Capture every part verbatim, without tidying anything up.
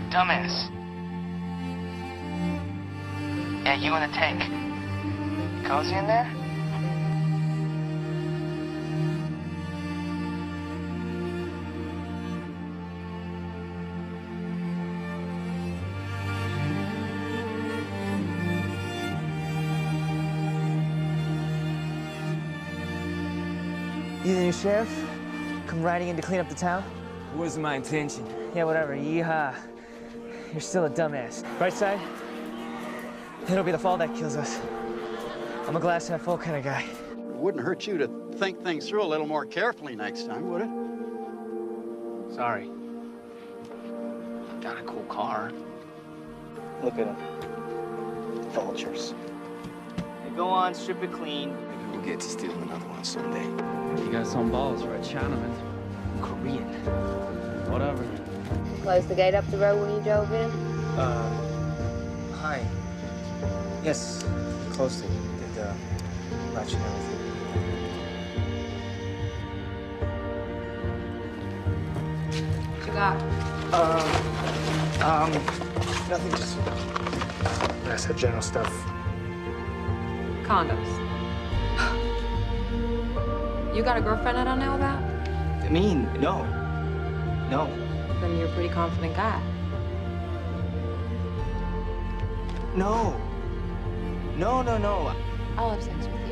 dumbass. Yeah, you in the tank. You cozy in there? You the new sheriff? Come riding in to clean up the town? Wasn't my intention. Yeah, whatever. Yeehaw. You're still a dumbass. Right side? It'll be the fall that kills us. I'm a glass half full kind of guy. It wouldn't hurt you to think things through a little more carefully next time, would it? Sorry. Got a cool car. Look at them. Vultures. Hey, go on, strip it clean. Maybe we'll get to steal another one someday. You got some balls for a Chinaman. I'm Korean. Whatever. Close the gate up the road when you drove in? Uh, hi. Yes, closely. Did, uh, latch and everything. What you got? Um, um, nothing, just, I said general stuff. Condoms. You got a girlfriend I don't know about? I mean, no. No. Then you're a pretty confident guy. No. No, no, no. I'll have sex with you.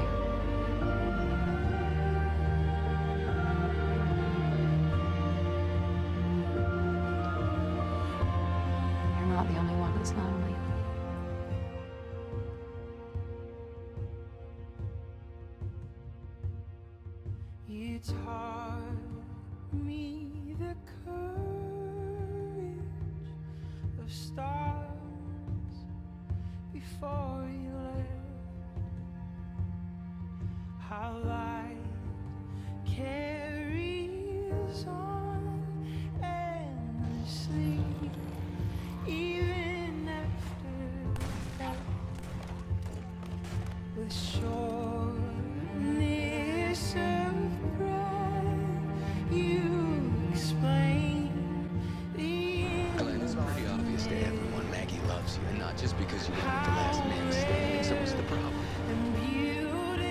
You're not the only one that's lonely. You taught me the courage of stars before you left. How light carries on endlessly, even after death, with sureness of breath. You explain the Glenn, it's pretty obvious to everyone Maggie loves you, and not just because you went with the last man standing. So what's the problem? and beautiful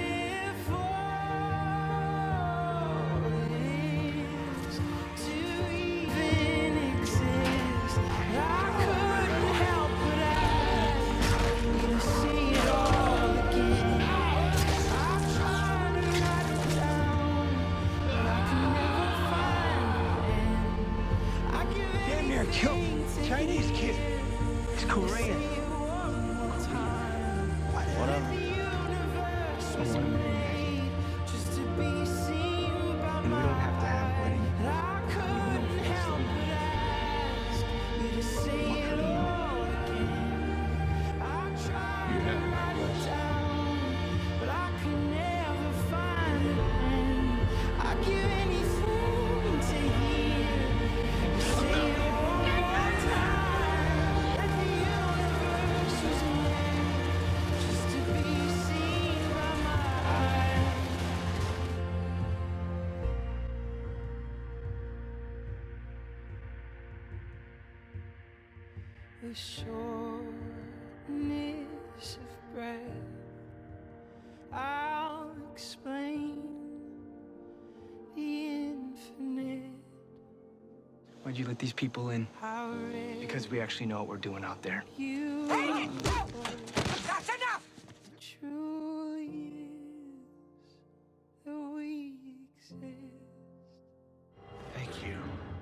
it is to even exist. I couldn't help but ask you to see it all again. I tried to write it down, but I can never find it. I give Damn near killed anything to Chinese kid. hear He's Korean. you one more time. Whatever. The universe was made just to be seen by And we don't have to have a wedding. I couldn't help but ask you to say it all again. I tried You to have my write it blessing. down, but I could never find it. And I'd give anything to hear you say it one more time. That the universe was made just to be seen by my eyes. The shortness of breath, I'll explain the infinite. Why'd you let these people in? How rare Because we actually know what we're doing out there. you are. That's enough! Truly is that we exist. Thank you.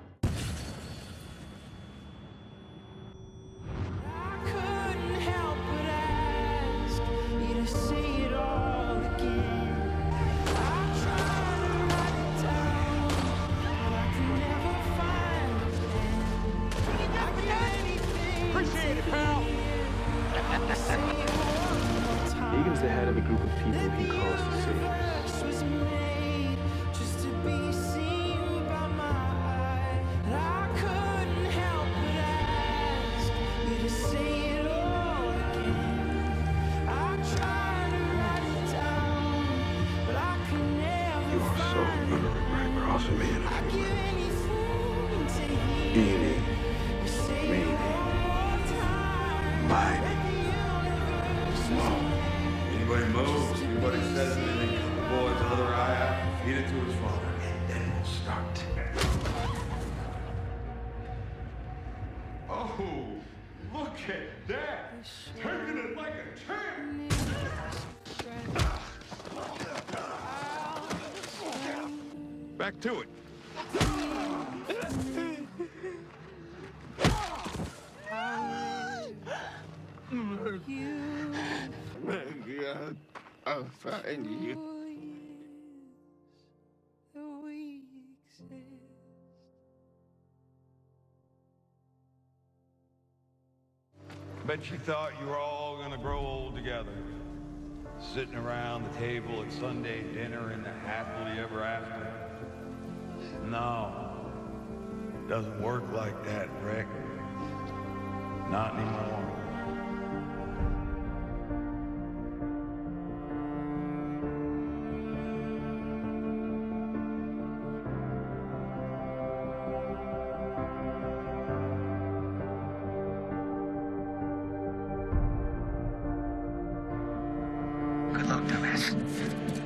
I couldn't help but ask you to say it all again. I tried to write it down, but I could never find it. I give anything. Appreciate it, pal. Say it one more time. Egan's the head of a group of people he calls the Saviors. Universe was made just to be seen by my eye. I couldn't help but ask you to say it all again. I tried to write it down, but I could never You are so find gonna it. regret crossing me in a I'd few give minutes. anything to Do you hear need you say me? it Okay, Dad, taking it like a champ. Back to it. God, I'll find you. Bet you thought you were all gonna grow old together, sitting around the table at Sunday dinner in the happily ever after. No, doesn't work like that, Rick. Not anymore. Good luck, dumbass.